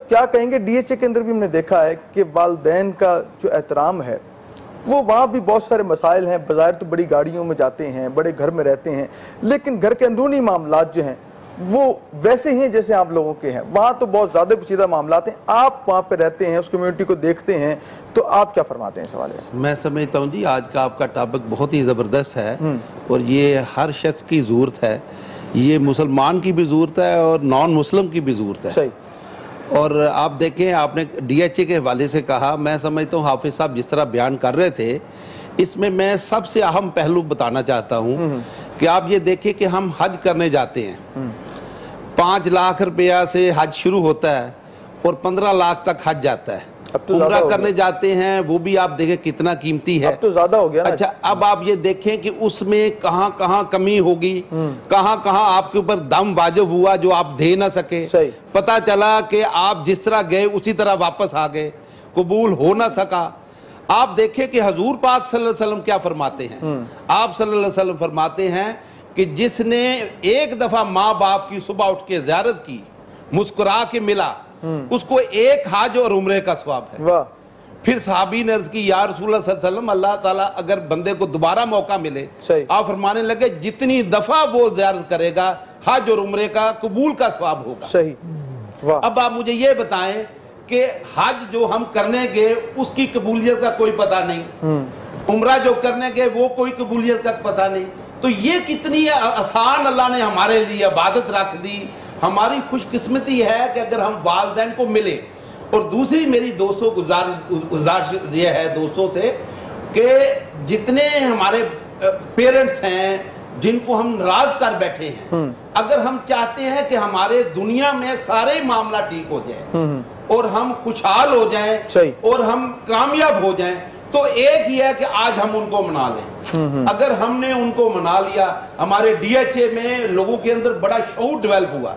کیا کہیں گے DHA کے اندر بھی ہم نے دیکھا ہے کہ والدین کا جو احترام ہے وہ وہاں بھی بہت سارے مسائل ہیں. بظاہر تو بڑی گاڑیوں میں جاتے ہیں, بڑے گھر میں رہتے ہیں, لیکن گھر کے اندرونی معاملات جو ہیں وہ ویسے ہیں جیسے آپ لوگوں کے ہیں. وہاں تو بہت زیادہ پیچیدہ معاملات ہیں. آپ وہاں پہ رہتے ہیں, اس کمیونٹی کو دیکھتے ہیں, تو آپ کیا فرماتے ہیں اس حوالے سے؟ میں سمجھتا ہوں جی آج کا آپ کا ٹاپک بہت ہی زبردست ہے اور یہ ہر شخص کی ضرورت ہے. یہ مسلمان کی بھی ضرورت ہے اور نان مسلم کی بھی ضرورت ہے. صحیح. اور آپ دیکھیں, آپ نے DHA کے حوالے سے کہا, میں سمجھتا ہوں حافظ صاحب جس طرح بیان کر رہے تھے اس میں سب سے اہم پہلو بتانا چاہتا ہوں کہ آپ یہ دیکھیں کہ ہم حج کرنے جاتے ہیں. 5 لاکھ روپیہ سے حج شروع ہوتا ہے اور 15 لاکھ تک حج جاتا ہے. عمرہ کرنے جاتے ہیں, وہ بھی آپ دیکھیں کتنا قیمتی ہے. اب تو زیادہ ہو گیا نا. اچھا, اب آپ یہ دیکھیں کہ اس میں کہاں کہاں کمی ہوگی, کہاں کہاں آپ کے اوپر دم واجب ہوا جو آپ دے نہ سکے. پتا چلا کہ آپ جس طرح گئے اسی طرح واپس آ گئے, قبول ہو نہ سکا. آپ دیکھیں کہ حضور پاک صلی اللہ علیہ وسلم کیا فرماتے ہیں. آپ صلی اللہ علیہ وسلم فرماتے ہیں کہ جس نے ایک دفعہ ماں باپ کی صبح اٹھ کے زیارت کی, مسکرا کے ملا, اس کو ایک حج اور عمرے کا ثواب ہے. پھر صحابی نے عرض کی, یا رسول اللہ صلی اللہ علیہ وسلم, اللہ تعالیٰ اگر بندے کو دوبارہ موقع ملے, آپ فرمانے لگے جتنی دفعہ وہ زیارت کرے گا حج اور عمرے کا قبول کا ثواب ہوگا. صحیح. اب آپ مجھے یہ بتائیں کہ حج جو ہم کرنے گئے اس کی قبولیت کا کوئی پتہ نہیں, عمرہ جو کرنے گئے وہ کوئی قبولیت کا پتہ نہیں. تو یہ کتنی آسان اللہ نے ہمارے لیے عبادت رکھ دی. ہماری خوش قسمتی ہے کہ اگر ہم والدین کو ملے. اور دوسری میری دوستوں گزارش یہ ہے دوستوں سے کہ جتنے ہمارے پیرنٹس ہیں جن کو ہم ناراض کر بیٹھے ہیں, اگر ہم چاہتے ہیں کہ ہمارے دنیا میں سارے معاملہ ٹھیک ہو جائیں اور ہم خوشحال ہو جائیں اور ہم کامیاب ہو جائیں, تو ایک ہی ہے کہ آج ہم ان کو منا لیں. اگر ہم نے ان کو منا لیا, ہمارے DHA میں لوگوں کے اندر بڑا شعور ڈیولپ ہوا.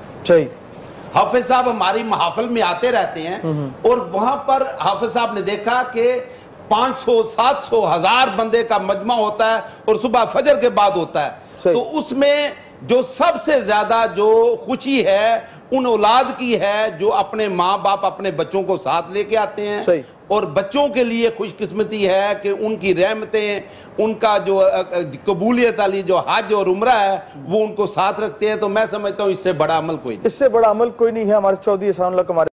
حافظ صاحب ہماری محافل میں آتے رہتے ہیں اور وہاں پر حافظ صاحب نے دیکھا کہ 500 700 1000 بندے کا مجمع ہوتا ہے اور صبح فجر کے بعد ہوتا ہے. تو اس میں جو سب سے زیادہ جو خوشی ہے ان اولاد کی ہے جو اپنے ماں باپ اپنے بچوں کو ساتھ لے کے آتے ہیں. اور بچوں کے لیے خوش قسمتی ہے کہ ان کی رحمتیں, ان کا جو قبولیت علی جو حج اور عمرہ ہے وہ ان کو ساتھ رکھتے ہیں. تو میں سمجھتا ہوں اس سے بڑا عمل کوئی نہیں. اس سے بڑا عمل کوئی نہیں ہے. ہمارے چودھری احسان اللہ